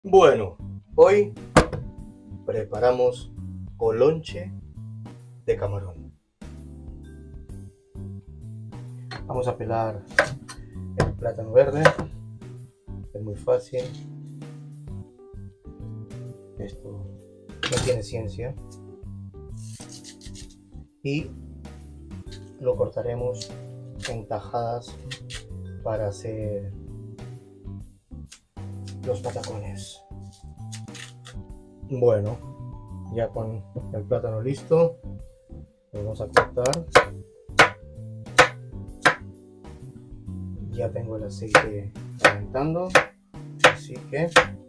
Bueno, hoy preparamos colonche de camarón. Vamos a pelar el plátano verde, es muy fácil. Esto no tiene ciencia. Y lo cortaremos en tajadas para hacer los patacones. Bueno, ya con el plátano listo, lo vamos a cortar. Ya tengo el aceite calentando, así que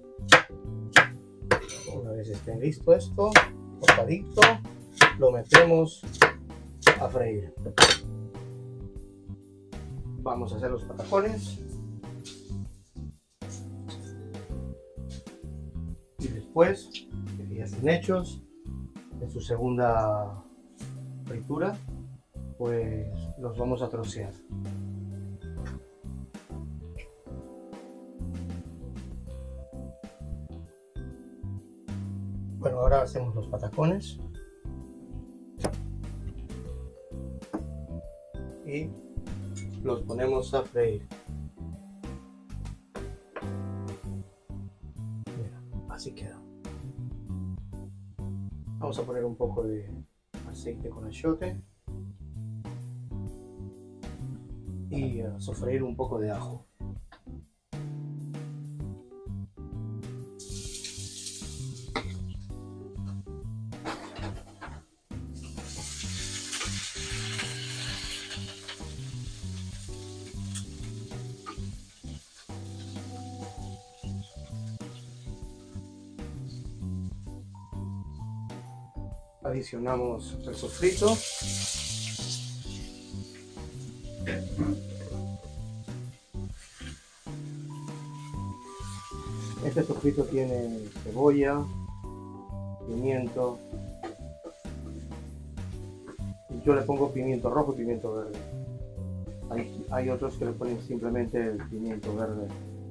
una vez esté listo esto, cortadito, lo metemos a freír. Vamos a hacer los patacones. Y después, que ya estén hechos, en su segunda fritura, pues los vamos a trocear. Bueno, ahora hacemos los patacones. Y los ponemos a freír. Mira, así queda. Vamos a poner un poco de aceite con achiote y a sofreír un poco de ajo. Adicionamos el sofrito. Este sofrito tiene cebolla, pimiento. Yo le pongo pimiento rojo y pimiento verde. Hay otros que le ponen simplemente el pimiento verde.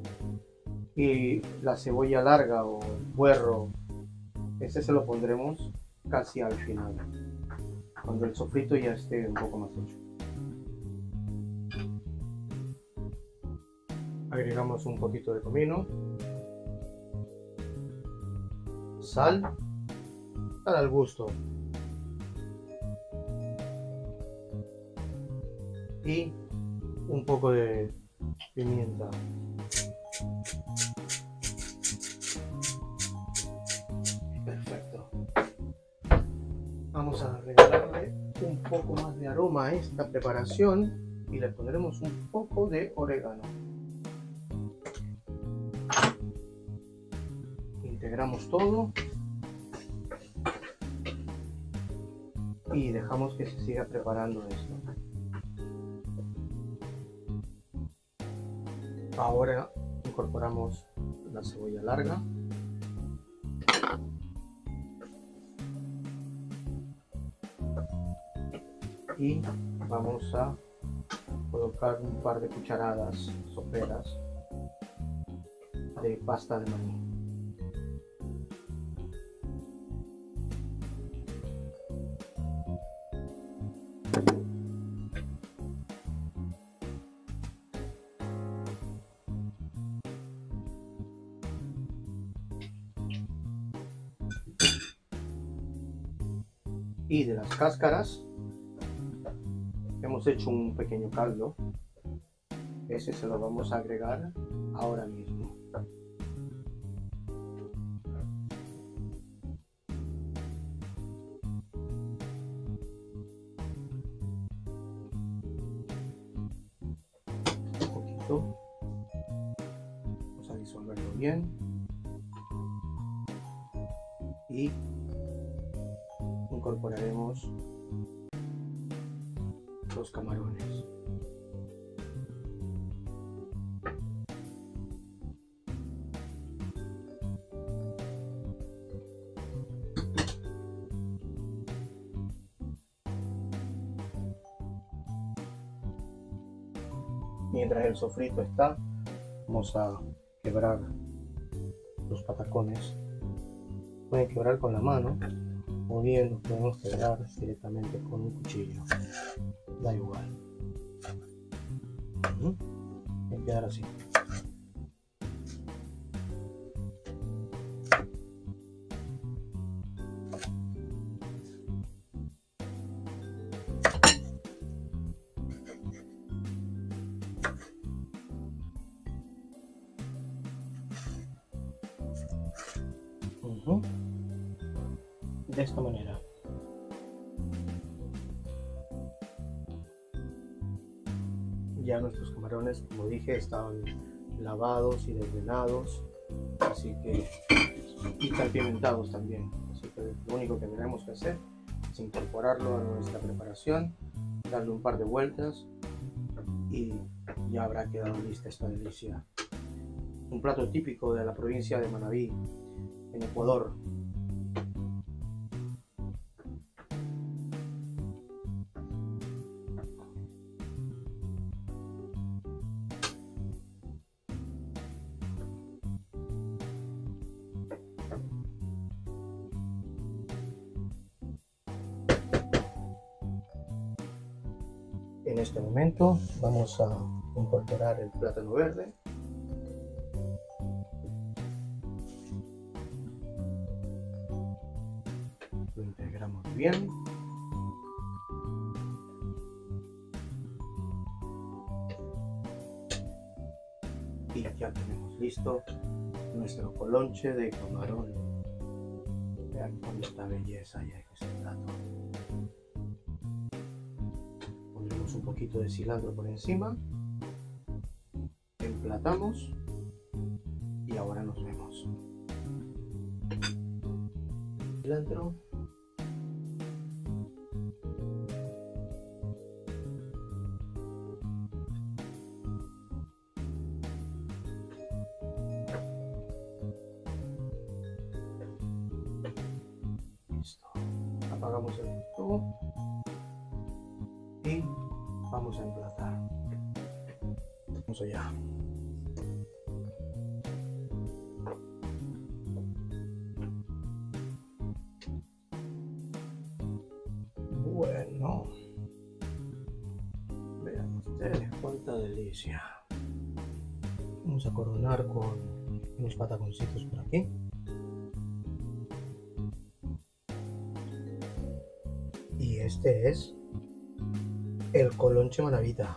Y la cebolla larga o el puerro, ese se lo pondremos casi al final, cuando el sofrito ya esté un poco más hecho. Agregamos un poquito de comino, sal al gusto y un poco de pimienta. Perfecto. Vamos a regalarle un poco más de aroma a esta preparación y le pondremos un poco de orégano. Integramos todo y dejamos que se siga preparando esto. Ahora incorporamos la cebolla larga. Y vamos a colocar un par de cucharadas soperas de pasta de maní. Y de las cáscaras hemos hecho un pequeño caldo. Ese se lo vamos a agregar ahora mismo. Un poquito. Vamos a disolverlo bien. Y incorporaremos los camarones. Mientras el sofrito está, vamos a quebrar los unos patacones. Pueden quebrar con la mano o bien los podemos quebrar directamente con un cuchillo. Da igual. Va a quedar así. De esta manera. Ya nuestros camarones, como dije, estaban lavados y desvenados, así que, y salpimentados también. Así que lo único que tenemos que hacer es incorporarlo a nuestra preparación, darle un par de vueltas y ya habrá quedado lista esta delicia. Un plato típico de la provincia de Manabí, en Ecuador. En este momento vamos a incorporar el plátano verde. Lo integramos bien. Y ya tenemos listo nuestro colonche de camarón. Vean cuánta belleza hay en este plato. Pondremos un poquito de cilantro por encima. Emplatamos. Y ahora nos vemos. Cilantro. Listo. Apagamos el fuego y vamos a emplatar. Vamos allá. Bueno, vean ustedes cuánta delicia. Vamos a coronar con unos pataconcitos por aquí. Y este es el colonche manabita.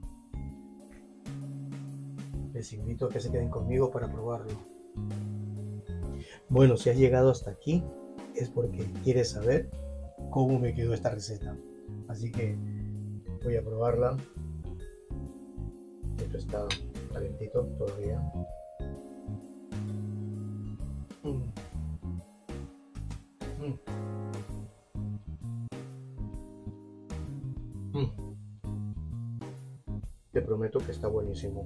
Les invito a que se queden conmigo para probarlo. Bueno, si has llegado hasta aquí es porque quieres saber cómo me quedó esta receta. Así que voy a probarla. Esto está calentito todavía. Te prometo que está buenísimo.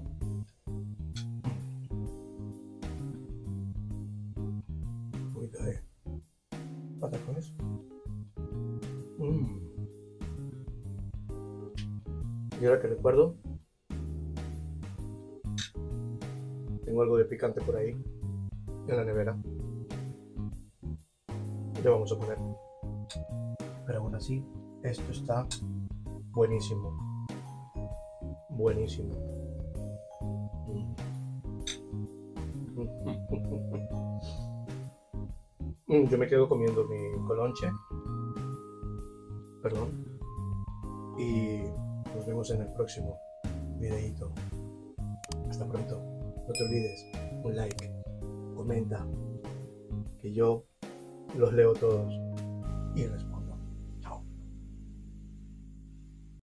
Patacones. Y ahora que recuerdo, tengo algo de picante por ahí en la nevera. Le vamos a poner. Pero aún así, esto está buenísimo. Buenísimo. Yo me quedo comiendo mi colonche. Perdón. Y nos vemos en el próximo videito. Hasta pronto. No te olvides, un like, comenta, que yo los leo todos y respondo.